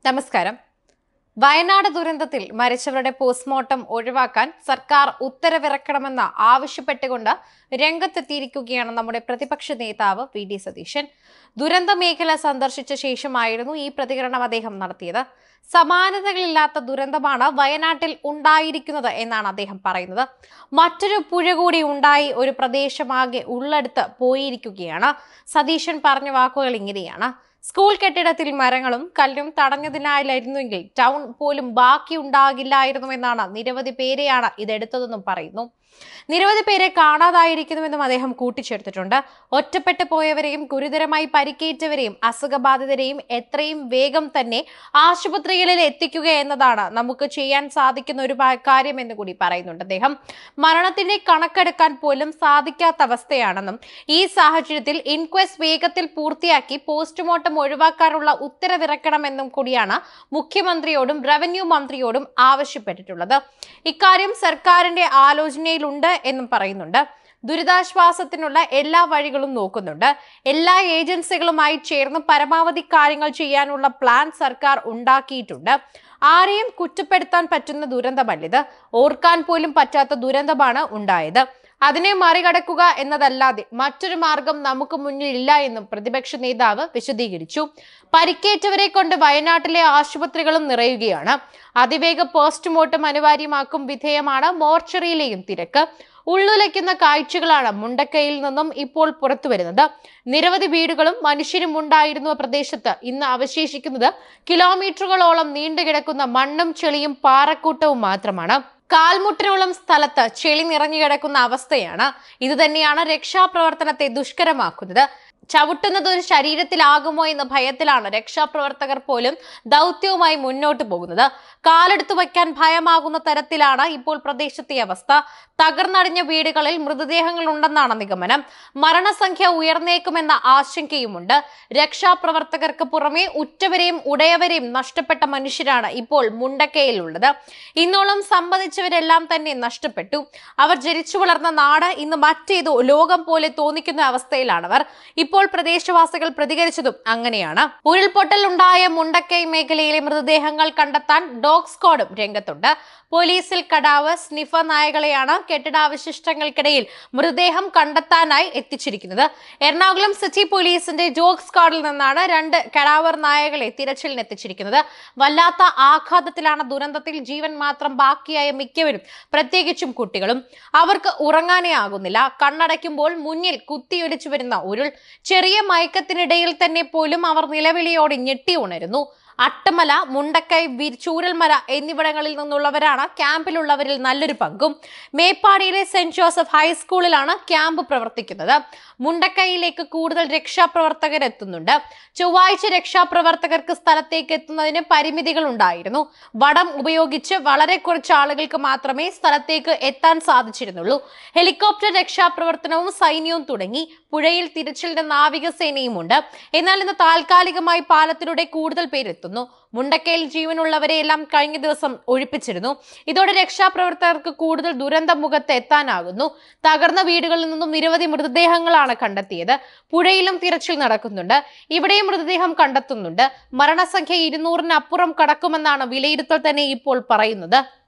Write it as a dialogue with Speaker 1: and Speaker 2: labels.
Speaker 1: നമസ്കാരം. വയനാട് ദുരന്തത്തിൽ മരിച്ചവരുടെ പോസ്റ്റ്മോർട്ടം ഒഴിവാക്കാൻ സർക്കാർ ഉത്തരവിറക്കണമെന്ന് ആവശ്യപ്പെട്ടുകൊണ്ട് രംഗത്തെത്തിയിരിക്കുകയാണ് നമ്മുടെ പ്രതിപക്ഷ നേതാവ് വി.ഡി. സതീശൻ. ദുരന്ത മേഖല സന്ദർശിച്ച ശേഷമായിരുന്നു ഈ പ്രതികരണം അദ്ദേഹം നടത്തിയത്. സമാനതകളില്ലാത്ത ദുരന്തമാണ് വയനാട്ടിൽ ഉണ്ടായിരിക്കുന്നത് എന്നാണ് അദ്ദേഹം പറയുന്നത്. മറ്റൊരു പുഴ കൂടി ഉണ്ടായി ഒരു പ്രദേശമാകെ ഉള്ളെടുത്ത് പോയിരിക്കുകയാണ്. സതീശൻ പറഞ്ഞ വാക്കുകൾ ഇങ്ങനെയാണ്: സ്കൂൾ കെട്ടിടത്തിൽ മരങ്ങളും കല്ലും തടഞ്ഞതിനാലായിരുന്നെങ്കിൽ ടൗൺ പോലും ബാക്കി ഉണ്ടാകില്ലായിരുന്നുവെന്നാണ്. നിരവധി പേരെയാണ് ഇതെടുത്തതെന്നും പറയുന്നു. നിരവധി പേരെ കാണാതായിരിക്കുന്നുവെന്നും അദ്ദേഹം കൂട്ടിച്ചേർത്തിട്ടുണ്ട്. ഒറ്റപ്പെട്ടു പോയവരെയും ഗുരുതരമായി പരിക്കേറ്റവരെയും അസുഖബാധിതരെയും എത്രയും വേഗം തന്നെ ആശുപത്രികളിൽ എത്തിക്കുക എന്നതാണ് നമുക്ക് ചെയ്യാൻ സാധിക്കുന്ന ഒരു കാര്യം എന്ന് കൂടി പറയുന്നുണ്ട് അദ്ദേഹം. മരണത്തിന്റെ കണക്കെടുക്കാൻ പോലും സാധിക്കാത്ത അവസ്ഥയാണെന്നും ഈ സാഹചര്യത്തിൽ ഇൻക്വസ്റ്റ് വേഗത്തിൽ പൂർത്തിയാക്കി പോസ്റ്റ്മോർട്ടം ഒഴിവാക്കാനുള്ള ഉത്തരവിറക്കണമെന്നും കൂടിയാണ് മുഖ്യമന്ത്രിയോടും റവന്യൂ മന്ത്രിയോടും ആവശ്യപ്പെട്ടിട്ടുള്ളത്. ഇക്കാര്യം സർക്കാരിന്റെ ആലോചനയിലുണ്ട് എന്നും പറയുന്നുണ്ട്. ദുരിതാശ്വാസത്തിനുള്ള എല്ലാ വഴികളും നോക്കുന്നുണ്ട്. എല്ലാ ഏജൻസികളുമായി ചേർന്ന് പരമാവധി കാര്യങ്ങൾ ചെയ്യാനുള്ള പ്ലാൻ സർക്കാർ ഉണ്ടാക്കിയിട്ടുണ്ട്. ആരെയും കുറ്റപ്പെടുത്താൻ പറ്റുന്ന ദുരന്തമല്ലിത്. ഓർക്കാൻ പോലും പറ്റാത്ത ദുരന്തമാണ് ഉണ്ടായത്. അതിനെ മറികടക്കുക എന്നതല്ലാതെ മറ്റൊരു മാർഗം നമുക്ക് മുന്നിൽ ഇല്ല എന്നും പ്രതിപക്ഷ നേതാവ് വിശദീകരിച്ചു. പരിക്കേറ്റവരെ കൊണ്ട് വയനാട്ടിലെ ആശുപത്രികളും നിറയുകയാണ്. അതിവേഗ പോസ്റ്റ്മോർട്ടം അനിവാര്യമാക്കും വിധേയമാണ് മോർച്ചറിയിലെയും തിരക്ക്. ഉള്ളുലയ്ക്കുന്ന കാഴ്ചകളാണ് മുണ്ടക്കയിൽ നിന്നും ഇപ്പോൾ പുറത്തു വരുന്നത്. നിരവധി വീടുകളും മനുഷ്യരും ഉണ്ടായിരുന്ന പ്രദേശത്ത് ഇന്ന് അവശേഷിക്കുന്നത് കിലോമീറ്ററുകളോളം നീണ്ടുകിടക്കുന്ന മണ്ണും ചെളിയും പാറക്കൂട്ടവും മാത്രമാണ്. കാൽമുട്ടിനോളം സ്ഥലത്ത് ചെളി നിറഞ്ഞു കിടക്കുന്ന അവസ്ഥയാണ്. ഇത് തന്നെയാണ് രക്ഷാപ്രവർത്തനത്തെ ദുഷ്കരമാക്കുന്നത്. ചവിട്ടുന്നത് ഒരു ശരീരത്തിലാകുമോ എന്ന ഭയത്തിലാണ് രക്ഷാപ്രവർത്തകർ പോലും ദൗത്യവുമായി മുന്നോട്ട് പോകുന്നത്. കാലെടുത്തു വയ്ക്കാൻ ഭയമാകുന്ന തരത്തിലാണ് ഇപ്പോൾ പ്രദേശത്തെ അവസ്ഥ. തകർന്നടിഞ്ഞ വീടുകളിൽ മൃതദേഹങ്ങൾ ഉണ്ടെന്നാണ് നിഗമനം. മരണസംഖ്യ ഉയർന്നേക്കുമെന്ന ആശങ്കയുമുണ്ട്. രക്ഷാപ്രവർത്തകർക്ക് പുറമെ ഉറ്റവരെയും ഉടയവരെയും നഷ്ടപ്പെട്ട മനുഷ്യരാണ് ഇപ്പോൾ മുണ്ടക്കയിൽ ഉള്ളത്. ഇന്നോളം സമ്മതിച്ചവരെല്ലാം തന്നെ നഷ്ടപ്പെട്ടു. അവർ ജനിച്ചു വളർന്ന നാട് ഇന്ന് മറ്റേതോ ലോകം പോലെ തോന്നിക്കുന്ന അവസ്ഥയിലാണവർ. ഇപ്പോൾ പ്രദേശവാസികൾ പ്രതികരിച്ചതും അങ്ങനെയാണ്. ഉരുൾപൊട്ടൽ ഉണ്ടായ മുണ്ടക്കൈ മേഖലയിലെ മൃതദേഹങ്ങൾ കണ്ടെത്താൻ ഡോഗ് സ്ക്വാഡും രംഗത്തുണ്ട്. പോലീസിൽ കടാവ് സ്നിഫർ നായകളെയാണ് കെട്ടിടാവശിഷ്ടങ്ങൾക്കിടയിൽ മൃതദേഹം കണ്ടെത്താനായി എത്തിച്ചിരിക്കുന്നത്. എറണാകുളം സിറ്റി പോലീസിന്റെ ഡോഗ് സ്ക്വാഡിൽ നിന്നാണ് 2 കടാവർ നായകളെ തിരച്ചിലിന് എത്തിച്ചിരിക്കുന്നത്. വല്ലാത്ത ആഘാതത്തിലാണ് ദുരന്തത്തിൽ ജീവൻ മാത്രം ബാക്കിയായ മിക്കവരും, പ്രത്യേകിച്ചും കുട്ടികളും. അവർക്ക് ഉറങ്ങാനേ ആകുന്നില്ല. കണ്ണടയ്ക്കുമ്പോൾ മുന്നിൽ കുത്തിയൊലിച്ചു വരുന്ന ഉരുൾ. ചെറിയ മയക്കത്തിനിടയിൽ തന്നെ പോലും അവർ നിലവിളിയോടെ ഞെട്ടി ഉണരുന്നു. അട്ടമല, മുണ്ടക്കൈ, ചൂരൽമല എന്നിവിടങ്ങളിൽ നിന്നുള്ളവരാണ് ക്യാമ്പിലുള്ളവരിൽ നല്ലൊരു പങ്കും. മേപ്പാടിയിലെ സെന്റ് ജോസഫ് ഹൈസ്കൂളിലാണ് ക്യാമ്പ് പ്രവർത്തിക്കുന്നത്. മുണ്ടക്കൈയിലേക്ക് കൂടുതൽ രക്ഷാപ്രവർത്തകർ എത്തുന്നുണ്ട്. ചൊവ്വാഴ്ച രക്ഷാപ്രവർത്തകർക്ക് സ്ഥലത്തേക്ക് എത്തുന്നതിന് പരിമിതികൾ ഉണ്ടായിരുന്നു. വടം ഉപയോഗിച്ച് വളരെ കുറച്ച് ആളുകൾക്ക് മാത്രമേ സ്ഥലത്തേക്ക് എത്താൻ സാധിച്ചിരുന്നുള്ളൂ. ഹെലികോപ്റ്റർ രക്ഷാപ്രവർത്തനവും സൈന്യവും തുടങ്ങി. പുഴയിൽ തിരച്ചിലിന്റെ നാവികസേനയും ഉണ്ട്. എന്നാൽ ഇന്ന് താൽക്കാലികമായി പാലത്തിലൂടെ കൂടുതൽ പേരെത്തുന്നു. മുണ്ടക്കയിൽ ജീവനുള്ളവരെ എല്ലാം കഴിഞ്ഞ ദിവസം ഒഴിപ്പിച്ചിരുന്നു. ഇതോടെ രക്ഷാപ്രവർത്തകർക്ക് കൂടുതൽ ദുരന്ത മുഖത്ത് എത്താനാകുന്നു. തകർന്ന വീടുകളിൽ നിന്നും നിരവധി മൃതദേഹങ്ങളാണ് കണ്ടെത്തിയത്. പുഴയിലും തിരച്ചിൽ നടക്കുന്നുണ്ട്. ഇവിടെയും മൃതദേഹം കണ്ടെത്തുന്നുണ്ട്. മരണസംഖ്യ 200-നപ്പുറം കടക്കുമെന്നാണ് വിലയിരുത്തൽ തന്നെ ഇപ്പോൾ പറയുന്നത്.